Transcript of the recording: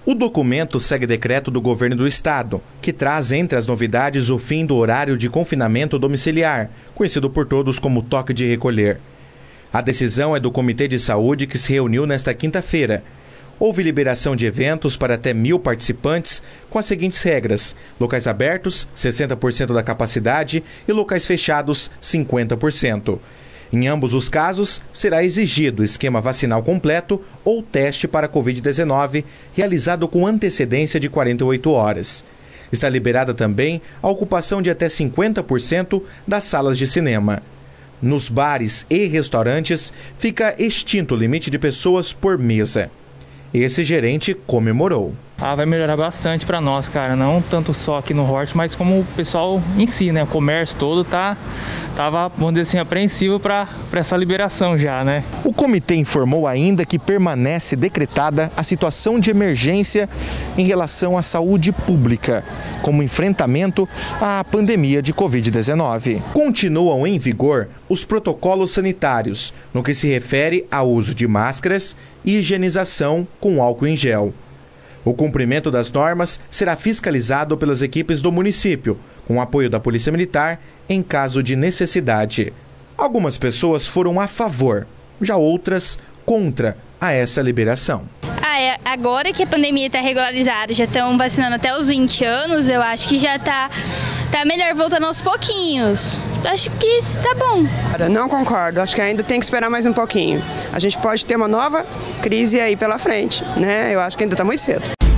O documento segue decreto do governo do estado, que traz entre as novidades o fim do horário de confinamento domiciliar, conhecido por todos como toque de recolher. A decisão é do Comitê de Saúde que se reuniu nesta quinta-feira. Houve liberação de eventos para até 1.000 participantes com as seguintes regras: locais abertos, 60% da capacidade, e locais fechados, 50%. Em ambos os casos, será exigido esquema vacinal completo ou teste para Covid-19 realizado com antecedência de 48 horas. Está liberada também a ocupação de até 50% das salas de cinema. Nos bares e restaurantes, fica extinto o limite de pessoas por mesa. Esse gerente comemorou. Vai melhorar bastante para nós, cara. Não tanto só aqui no Hort, mas como o pessoal em si, né? O comércio todo tava, vamos dizer assim, apreensivo para essa liberação já, né? O comitê informou ainda que permanece decretada a situação de emergência em relação à saúde pública, como enfrentamento à pandemia de Covid-19. Continuam em vigor os protocolos sanitários, no que se refere ao uso de máscaras e higienização com álcool em gel. O cumprimento das normas será fiscalizado pelas equipes do município, com apoio da Polícia Militar em caso de necessidade. Algumas pessoas foram a favor, já outras contra a essa liberação. Agora que a pandemia está regularizada, já estão vacinando até os 20 anos, eu acho que já tá melhor, voltando aos pouquinhos. Acho que isso tá bom. Não concordo, acho que ainda tem que esperar mais um pouquinho. A gente pode ter uma nova crise aí pela frente, né? Eu acho que ainda está muito cedo.